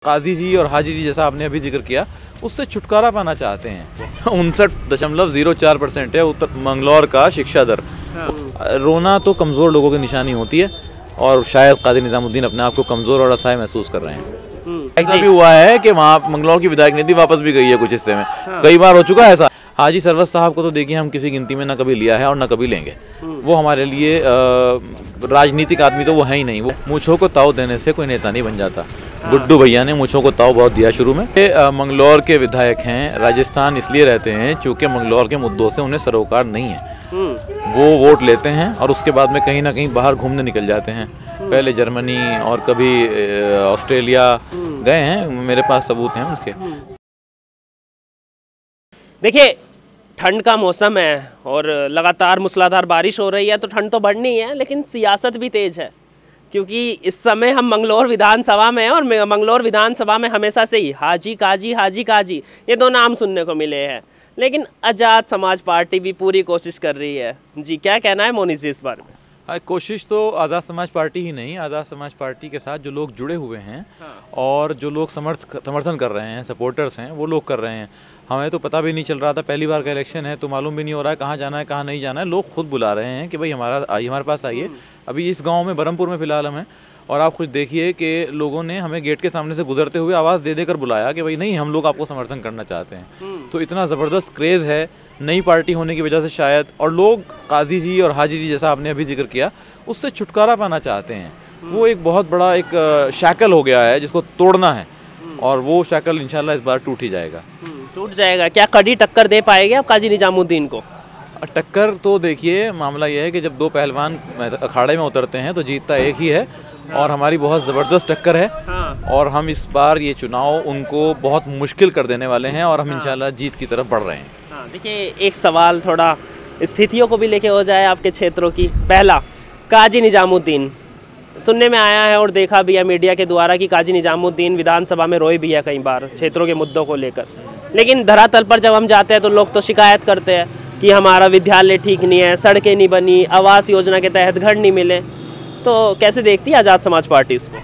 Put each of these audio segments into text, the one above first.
काजी जी और हाजी जी जैसा आपने अभी जिक्र किया, उससे छुटकारा पाना चाहते हैं। 59.04% है मंगलौर का शिक्षा दर। रोना तो कमज़ोर लोगों की निशानी होती है और शायद काजी निज़ामुद्दीन अपने आप को कमज़ोर और असहाय महसूस कर रहे हैं। ऐसा भी हुआ है कि वहाँ मंगलौर की विधायक निधि वापस भी गई है कुछ हिस्से में, कई बार हो चुका है ऐसा। हाजी सरवत साहब को तो देखिए हम किसी गिनती में ना कभी लिया है और ना कभी लेंगे। वो हमारे लिए राजनीतिक आदमी तो वो है ही नहीं। वो मूंछों को ताव देने से कोई नेता नहीं बन जाता। गुड्डू भैया ने मूंछों को ताव बहुत दिया शुरू में। मंगलौर के विधायक हैं, राजस्थान इसलिए रहते हैं क्योंकि मंगलौर के मुद्दों से उन्हें सरोकार नहीं है। वो वोट लेते हैं और उसके बाद में कहीं ना कहीं बाहर घूमने निकल जाते हैं। पहले जर्मनी और कभी ऑस्ट्रेलिया गए हैं, मेरे पास सबूत हैं उनके। देखिए, ठंड का मौसम है और लगातार मूसलाधार बारिश हो रही है, तो ठंड तो बढ़नी है, लेकिन सियासत भी तेज है। क्योंकि इस समय हम मंगलौर विधानसभा में हैं और मंगलौर विधानसभा में हमेशा से ही हाजी काजी ये दो नाम सुनने को मिले हैं। लेकिन आज़ाद समाज पार्टी भी पूरी कोशिश कर रही है। जी, क्या कहना है मोनी जी इस बारे में? कोशिश तो आज़ाद समाज पार्टी ही नहीं, आज़ाद समाज पार्टी के साथ जो लोग जुड़े हुए हैं और जो लोग समर्थन कर रहे हैं, सपोर्टर्स हैं, वो लोग कर रहे हैं। हमें तो पता भी नहीं चल रहा था, पहली बार का इलेक्शन है तो मालूम भी नहीं हो रहा है कहाँ जाना है कहाँ नहीं जाना है। लोग खुद बुला रहे हैं कि भाई हमारे पास आइए। अभी इस गांव में बरहमपुर में फ़िलहाल हम हैं और आप खुद देखिए कि लोगों ने हमें गेट के सामने से गुजरते हुए आवाज़ दे देकर बुलाया कि भाई नहीं, हम लोग आपको समर्थन करना चाहते हैं। तो इतना ज़बरदस्त क्रेज़ है नई पार्टी होने की वजह से शायद, और लोग काजी जी और हाजी जी जैसा आपने अभी जिक्र किया, उससे छुटकारा पाना चाहते हैं। वो एक बहुत बड़ा एक शैकल हो गया है जिसको तोड़ना है और वो शैकल इंशाल्लाह इस बार टूट ही जाएगा। टूट जाएगा। क्या कड़ी टक्कर दे पाएंगे आप काजी निजामुद्दीन को? टक्कर तो देखिए, मामला यह है कि जब दो पहलवान अखाड़े में उतरते हैं तो जीतता एक ही है और हमारी बहुत ज़बरदस्त टक्कर है। और हम इस बार ये चुनाव उनको बहुत मुश्किल कर देने वाले हैं और हम इंशाल्लाह जीत की तरफ बढ़ रहे हैं। देखिए, एक सवाल थोड़ा स्थितियों को भी लेके हो जाए आपके क्षेत्रों की। पहला, काजी निजामुद्दीन, सुनने में आया है और देखा भी है मीडिया के द्वारा कि काजी निजामुद्दीन विधानसभा में रोए भी है कई बार क्षेत्रों के मुद्दों को लेकर। लेकिन धरातल पर जब हम जाते हैं तो लोग तो शिकायत करते हैं कि हमारा विद्यालय ठीक नहीं है, सड़कें नहीं बनी, आवास योजना के तहत घर नहीं मिले। तो कैसे देखती है आज़ाद समाज पार्टी इसको?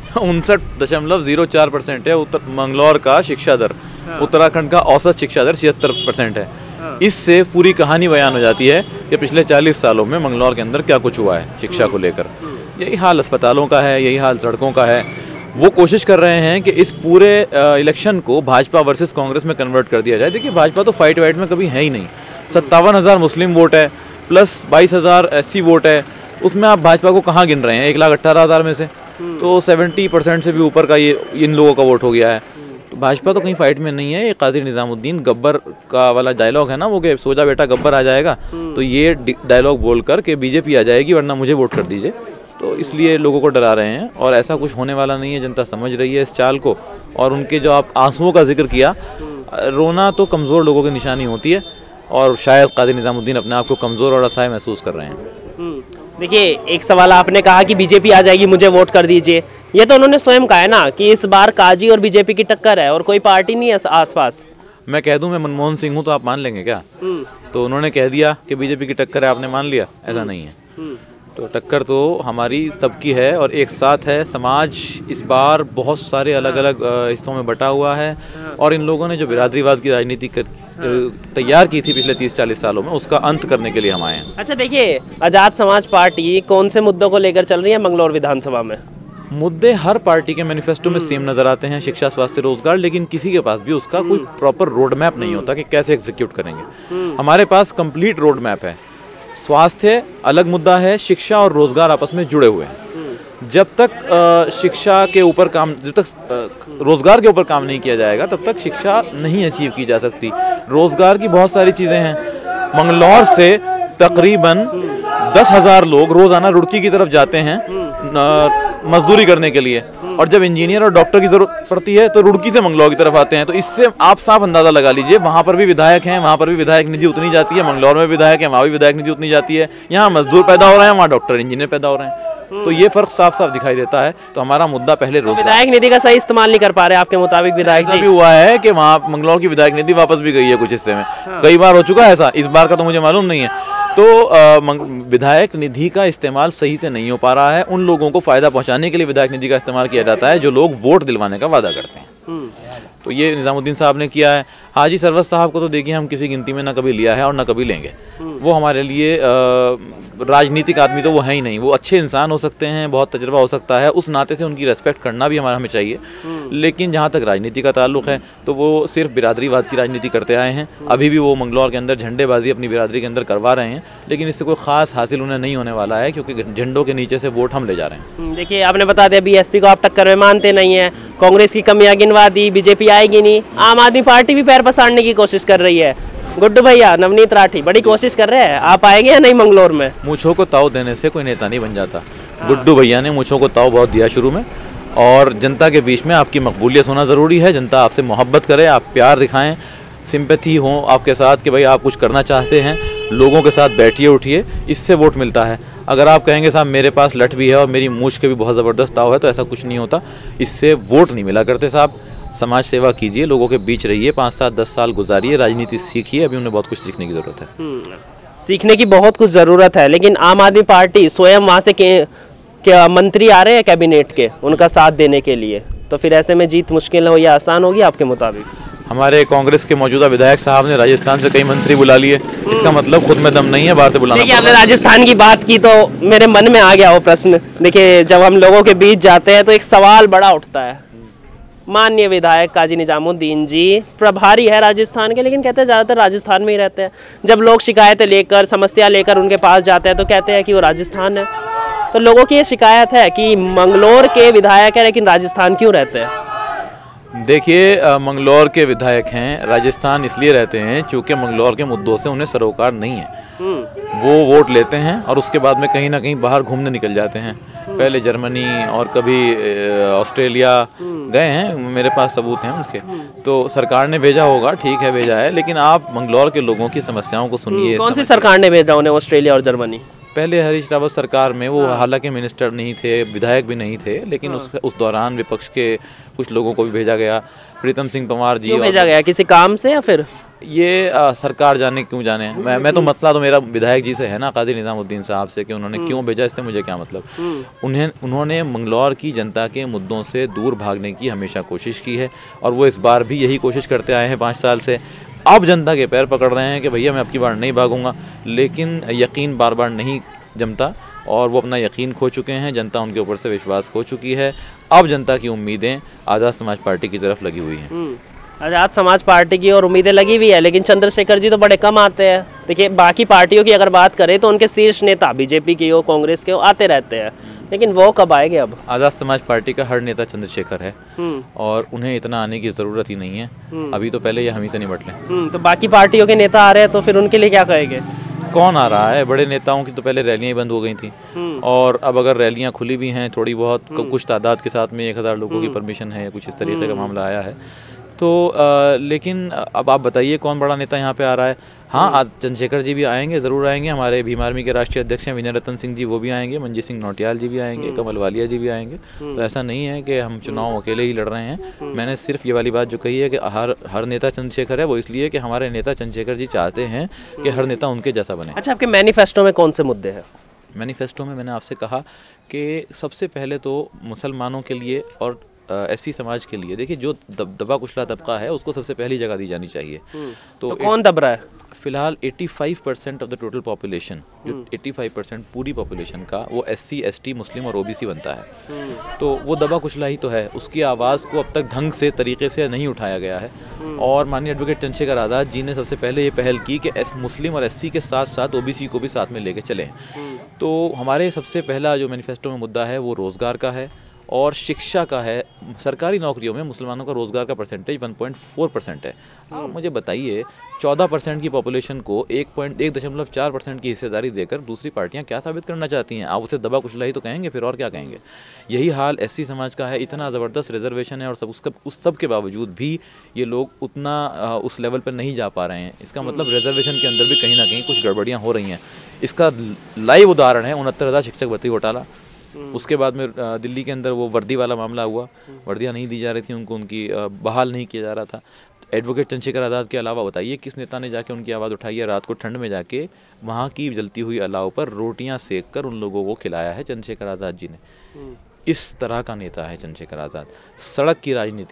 59.04% है मंगलौर का शिक्षा दर। उत्तराखंड का औसत शिक्षा दर 76% है। इससे पूरी कहानी बयान हो जाती है कि पिछले 40 सालों में मंगलौर के अंदर क्या कुछ हुआ है शिक्षा को लेकर। यही हाल अस्पतालों का है, यही हाल सड़कों का है। वो कोशिश कर रहे हैं कि इस पूरे इलेक्शन को भाजपा वर्सेस कांग्रेस में कन्वर्ट कर दिया जाए। देखिए, भाजपा तो फाइट वाइट में कभी है ही नहीं। 57,000 मुस्लिम वोट है प्लस 22,000 SC वोट है, उसमें आप भाजपा को कहाँ गिन रहे हैं? 1,18,000 में से तो 70% से भी ऊपर का ये इन लोगों का वोट हो गया है। तो भाजपा तो कहीं फाइट में नहीं है। ये काजी निज़ामुद्दीन गब्बर का वाला डायलॉग है ना, वो कि सोचा बेटा गब्बर आ जाएगा, तो ये डायलॉग बोलकर के बीजेपी आ जाएगी वरना मुझे वोट कर दीजिए। तो इसलिए लोगों को डरा रहे हैं और ऐसा कुछ होने वाला नहीं है। जनता समझ रही है इस चाल को। और उनके जो आप आंसुओं का जिक्र किया, रोना तो कमज़ोर लोगों की निशानी होती है और शायद काजी निज़ामुद्दीन अपने आप को कमज़ोर और असहाय महसूस कर रहे हैं। देखिए, एक सवाल आपने कहा कि बीजेपी आ जाएगी, मुझे वोट कर दीजिए। ये तो उन्होंने स्वयं कहा है ना कि इस बार काजी और बीजेपी की टक्कर है और कोई पार्टी नहीं है आसपास। मैं कह दूं मैं मनमोहन सिंह हूं तो आप मान लेंगे क्या? तो उन्होंने कह दिया कि बीजेपी की टक्कर है, आपने मान लिया? ऐसा नहीं है। तो टक्कर तो हमारी सबकी है और एक साथ है। समाज इस बार बहुत सारे अलग अलग हिस्सों में बटा हुआ है और इन लोगों ने जो बिरादरीवाद की राजनीति तैयार की थी पिछले 30-40 सालों में, उसका अंत करने के लिए हम आए हैं। अच्छा, देखिए, आज़ाद समाज पार्टी कौन से मुद्दों को लेकर चल रही है मंगलौर विधानसभा में? मुद्दे हर पार्टी के मैनिफेस्टो में सेम नजर आते हैं, शिक्षा, स्वास्थ्य, रोजगार, लेकिन किसी के पास भी उसका कोई प्रॉपर रोड मैप नहीं होता कि कैसे एग्जीक्यूट करेंगे। हमारे पास कंप्लीट रोड मैप है। स्वास्थ्य अलग मुद्दा है, शिक्षा और रोजगार आपस में जुड़े हुए हैं। जब तक शिक्षा के ऊपर काम, जब तक रोजगार के ऊपर काम नहीं किया जाएगा तब तक शिक्षा नहीं अचीव की जा सकती। रोजगार की बहुत सारी चीज़ें हैं। मंगलौर से तकरीबन 10,000 लोग रोजाना रुड़की की तरफ जाते हैं मजदूरी करने के लिए, और जब इंजीनियर और डॉक्टर की जरूरत पड़ती है तो रुड़की से मंगलौर की तरफ आते हैं। तो इससे आप साफ अंदाजा लगा लीजिए, वहाँ पर भी विधायक हैं, वहाँ पर भी विधायक निधि उतनी जाती है, मंगलौर में विधायक है, वहाँ भी विधायक निधि उतनी जाती है। यहाँ मजदूर पैदा हो रहे हैं, वहाँ डॉक्टर इंजीनियर पैदा हो रहे हैं। तो ये फर्क साफ साफ दिखाई देता है। तो हमारा मुद्दा पहले विधायक निधि का सही इस्तेमाल नहीं कर पा रहे आपके मुताबिक विधायक जी? भी हुआ है कि वहाँ मंगलौर की विधायक निधि वापस भी गई है कुछ हिस्से में। कई बार हो चुका है ऐसा, इस बार का तो मुझे मालूम नहीं है। तो विधायक निधि का इस्तेमाल सही से नहीं हो पा रहा है। उन लोगों को फायदा पहुंचाने के लिए विधायक निधि का इस्तेमाल किया जाता है जो लोग वोट दिलवाने का वादा करते हैं। तो ये निज़ामुद्दीन साहब ने किया है। हाजी सरवत साहब को तो देखिए हम किसी गिनती में ना कभी लिया है और ना कभी लेंगे। वो हमारे लिए राजनीतिक आदमी तो वो है ही नहीं। वो अच्छे इंसान हो सकते हैं, बहुत तजुर्बा हो सकता है, उस नाते से उनकी रेस्पेक्ट करना भी हमें चाहिए। लेकिन जहाँ तक राजनीति का ताल्लुक है तो वो सिर्फ बिरादरीवाद की राजनीति करते आए हैं। अभी भी वो मंगलौर के अंदर झंडेबाजी अपनी बिरादरी के अंदर करवा रहे हैं, लेकिन इससे कोई ख़ास हासिल उन्हें नहीं होने वाला है, क्योंकि झंडों के नीचे से वोट हम ले जा रहे हैं। देखिए, आपने बता दिया बीएसपी को आप टक्कर में मानते नहीं हैं, कांग्रेस की कमियां गिनवा दी, बीजेपी आएगी नहीं, आम आदमी पार्टी भी पैर पसारने की कोशिश कर रही है। गुड्डू भैया, नवनीत राठी बड़ी कोशिश कर रहे हैं, आप आएंगे या नहीं मंगलौर में? मूंछों को ताव देने से कोई नेता नहीं बन जाता। गुड्डू भैया ने मूंछों को ताव बहुत दिया शुरू में, और जनता के बीच में आपकी मकबूलियत होना ज़रूरी है। जनता आपसे मोहब्बत करे, आप प्यार दिखाएं, सिंपैथी हो आपके साथ कि भाई आप कुछ करना चाहते हैं, लोगों के साथ बैठिए उठिए, इससे वोट मिलता है। अगर आप कहेंगे साहब मेरे पास लठ भी है और मेरी मूछ के भी बहुत ज़बरदस्त ताव है, तो ऐसा कुछ नहीं होता, इससे वोट नहीं मिला करते साहब। समाज सेवा कीजिए, लोगों के बीच रहिए, 5 7 10 साल गुजारिए, राजनीति सीखिए, अभी उन्हें बहुत कुछ सीखने की ज़रूरत है। सीखने की बहुत कुछ ज़रूरत है, लेकिन आम आदमी पार्टी स्वयं वहाँ से क्या मंत्री आ रहे हैं कैबिनेट के उनका साथ देने के लिए, तो फिर ऐसे में जीत मुश्किल हो या आसान होगी आपके मुताबिक? हमारे कांग्रेस के मौजूदा विधायक साहब ने राजस्थान से कई मंत्री बुला लिए, इसका मतलब खुद में दम नहीं है, बाहर से बुलाना। देखिए, आपने राजस्थान की बात की तो मेरे मन में आ गया वो प्रश्न। देखिए, जब हम लोगों के बीच जाते हैं तो एक सवाल बड़ा उठता है। माननीय विधायक काजी निजामुद्दीन जी प्रभारी है राजस्थान के, लेकिन कहते हैं ज़्यादातर राजस्थान में ही रहते हैं। जब लोग शिकायतें लेकर, समस्या लेकर उनके पास जाते हैं तो कहते हैं कि वो राजस्थान है। तो लोगों की ये शिकायत है कि मंगलौर के विधायक है लेकिन राजस्थान क्यों रहते हैं? देखिए, मंगलौर के विधायक हैं, राजस्थान इसलिए रहते हैं क्योंकि मंगलौर के मुद्दों से उन्हें सरोकार नहीं है। वो वोट लेते हैं और उसके बाद में कहीं ना कहीं बाहर घूमने निकल जाते हैं। पहले जर्मनी और कभी ऑस्ट्रेलिया गए हैं, मेरे पास सबूत हैं उनके। तो सरकार ने भेजा होगा, ठीक है भेजा है, लेकिन आप मंगलौर के लोगों की समस्याओं को सुनिए। कौन सी सरकार ने भेजा उन्हें ऑस्ट्रेलिया और जर्मनी? पहले हरीश रावत सरकार में वो हालांकि मिनिस्टर नहीं थे, विधायक भी नहीं थे, लेकिन उस दौरान विपक्ष के कुछ लोगों को भी भेजा गया। प्रीतम सिंह पंवार जी क्यों भेजा गया, किसी काम से या फिर? ये सरकार जाने क्यों जाने। मैं तो मसला तो मेरा विधायक जी से है ना, काजी निजामुद्दीन साहब से, कि उन्होंने क्यों भेजा, इससे मुझे क्या मतलब। उन्होंने मंगलौर की जनता के मुद्दों से दूर भागने की हमेशा कोशिश की है, और वो इस बार भी यही कोशिश करते आए हैं 5 साल से। अब जनता के पैर पकड़ रहे हैं कि भैया मैं अब की बार नहीं भागूंगा, लेकिन यकीन बार बार नहीं जमता, और वो अपना यकीन खो चुके हैं। जनता उनके ऊपर से विश्वास खो चुकी है। अब जनता की उम्मीदें आज़ाद समाज पार्टी की तरफ लगी हुई हैं। आज़ाद समाज पार्टी की और उम्मीदें लगी हुई है, लेकिन चंद्रशेखर जी तो बड़े कम आते हैं। देखिए, बाकी पार्टियों की अगर बात करें तो उनके शीर्ष नेता बीजेपी के हो, कांग्रेस के हो, आते रहते हैं, लेकिन वो कब आएंगे? अब आज़ाद समाज पार्टी का हर नेता चंद्रशेखर है, और उन्हें इतना आने की ज़रूरत ही नहीं है। अभी तो पहले ये हम ही से निपट लें। तो बाकी पार्टियों के नेता आ रहे हैं तो फिर उनके लिए क्या कहेंगे? कौन आ रहा है? बड़े नेताओं की तो पहले रैलियां ही बंद हो गई थी, और अब अगर रैलियां खुली भी हैं थोड़ी बहुत, कुछ तादाद के साथ में 1000 लोगों की परमिशन है, कुछ इस तरीके का मामला आया है। तो लेकिन अब आप बताइए कौन बड़ा नेता यहाँ पे आ रहा है? हाँ, आज चंद्रशेखर जी भी आएंगे, ज़रूर आएंगे। हमारे भीम आर्मी के राष्ट्रीय अध्यक्ष हैं विनय रतन सिंह जी, वो भी आएंगे। मंजीत सिंह नौटियाल जी भी आएंगे, कमल वालिया जी भी आएंगे। तो ऐसा नहीं है कि हम चुनाव अकेले ही लड़ रहे हैं। मैंने सिर्फ ये वाली बात जो कही है कि हर नेता चंद्रशेखर है, वो इसलिए कि हमारे नेता चंद्रशेखर जी चाहते हैं कि हर नेता उनके जैसा बने। अच्छा, आपके मैनिफेस्टो में कौन से मुद्दे हैं? मैनिफेस्टो में मैंने आपसे कहा कि सबसे पहले तो मुसलमानों के लिए और एससी समाज के लिए, देखिए जो दबा कुचला तबका है उसको सबसे पहली जगह दी जानी चाहिए। तो कौन दब रहा है? फिलहाल 85% ऑफ द टोटल पॉपुलेशन, जो 85% पूरी पॉपुलेशन का, वो एससी, एसटी, मुस्लिम और ओबीसी बनता है। तो वो दबा कुचला ही तो है, उसकी आवाज़ को अब तक ढंग से तरीके से नहीं उठाया गया है। और माननीय एडवोकेट चंद्रशेखर आज़ाद जी ने सबसे पहले ये पहल की कि मुस्लिम और एससी के साथ साथ ओबीसी को भी साथ में लेके चलें। तो हमारे सबसे पहला जो मैनिफेस्टो में मुद्दा है वो रोज़गार का है और शिक्षा का है। सरकारी नौकरियों में मुसलमानों का रोज़गार का परसेंटेज 1.4% है। आप मुझे बताइए, 14% की पॉपुलेशन को 1.4% की हिस्सेदारी देकर दूसरी पार्टियां क्या साबित करना चाहती हैं? आप उसे दबा कुचला ही तो कहेंगे, फिर और क्या कहेंगे? यही हाल एससी समाज का है। इतना ज़बरदस्त रिजर्वेशन है और उस सब के बावजूद भी ये लोग उतना उस लेवल पर नहीं जा पा रहे हैं। इसका मतलब रिजर्वेशन के अंदर भी कहीं ना कहीं कुछ गड़बड़ियाँ हो रही हैं। इसका लाइव उदाहरण है 69,000 शिक्षक भर्ती घोटाला। उसके बाद में दिल्ली के अंदर वो वर्दी वाला मामला हुआ, वर्दियाँ नहीं दी जा रही थी उनको, उनकी बहाल नहीं किया जा रहा था। एडवोकेट चंद्रशेखर आज़ाद के अलावा बताइए किस नेता ने जाके उनकी आवाज़ उठाई है? रात को ठंड में जाके वहाँ की जलती हुई अलाव पर रोटियाँ सेक कर उन लोगों को खिलाया है चंद्रशेखर आज़ाद जी ने। इस तरह का नेता है चंद्रशेखर आज़ाद। सड़क की राजनीति,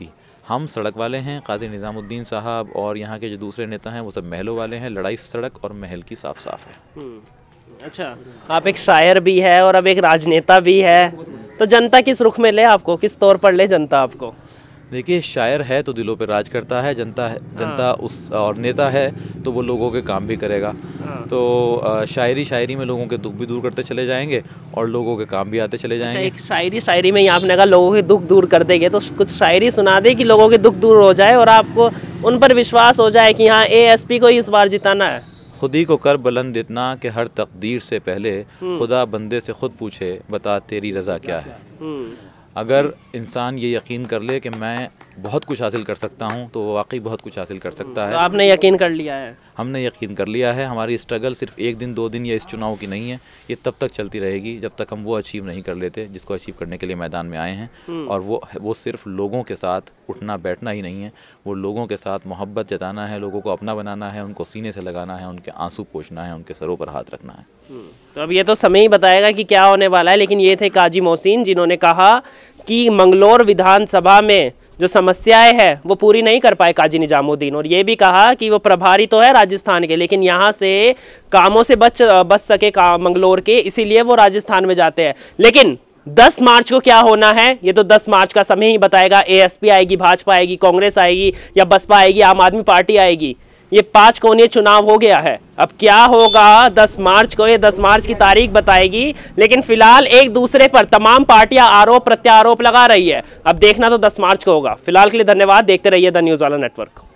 हम सड़क वाले हैं, काजी निज़ामुद्दीन साहब और यहाँ के जो दूसरे नेता हैं वो सब महलों वाले हैं। लड़ाई सड़क और महल की साफ साफ है। अच्छा, आप एक शायर भी है और अब एक राजनेता भी है, तो जनता किस रुख में ले आपको, किस तौर पर ले जनता आपको? देखिए, शायर है तो दिलों पे राज करता है, जनता उस और नेता है तो वो लोगों के काम भी करेगा। तो शायरी में लोगों के दुख भी दूर करते चले जाएंगे और लोगों के काम भी आते चले जाएंगे। अच्छा, एक शायरी में ही आपने कहा लोगों के दुख दूर कर देंगे, तो कुछ शायरी सुना दे कि लोगों के दुख दूर हो जाए और आपको उन पर विश्वास हो जाए कि हाँ ASP को ही इस बार जिताना है। खुदी को कर बुलंद इतना कि हर तकदीर से पहले खुदा बंदे से खुद पूछे बता तेरी रज़ा क्या है। अगर इंसान ये यकीन कर ले कि मैं बहुत कुछ हासिल कर सकता हूँ तो वो वाकई बहुत कुछ हासिल कर सकता है। तो आपने यकीन कर लिया है? हमने यकीन कर लिया है। हमारी स्ट्रगल सिर्फ 1 दिन 2 दिन या इस चुनाव की नहीं है, ये तब तक चलती रहेगी जब तक हम वो अचीव नहीं कर लेते जिसको अचीव करने के लिए मैदान में आए हैं। और वो सिर्फ लोगों के साथ उठना बैठना ही नहीं है, वो लोगों के साथ मोहब्बत जताना है, लोगों को अपना बनाना है, उनको सीने से लगाना है, उनके आंसू पोंछना है, उनके सरों पर हाथ रखना है। तो अब ये तो समय ही बताएगा कि क्या होने वाला है, लेकिन ये थे काजी मोहसिन जिन्होंने कहा कि मंगलौर विधानसभा में जो समस्याएं हैं वो पूरी नहीं कर पाए काजी निजामुद्दीन, और ये भी कहा कि वो प्रभारी तो है राजस्थान के, लेकिन यहाँ से कामों से बच सके मंगलौर के, इसीलिए वो राजस्थान में जाते हैं। लेकिन 10 मार्च को क्या होना है ये तो 10 मार्च का समय ही बताएगा। ASP आएगी, भाजपा आएगी, कांग्रेस आएगी या बसपा आएगी, आम आदमी पार्टी आएगी। ये 5 कोणीय चुनाव हो गया है। अब क्या होगा 10 मार्च को, ये 10 मार्च की तारीख बताएगी। लेकिन फिलहाल एक दूसरे पर तमाम पार्टियां आरोप प्रत्यारोप लगा रही है। अब देखना तो 10 मार्च को होगा। फिलहाल के लिए धन्यवाद, देखते रहिए द न्यूज़ वाला नेटवर्क।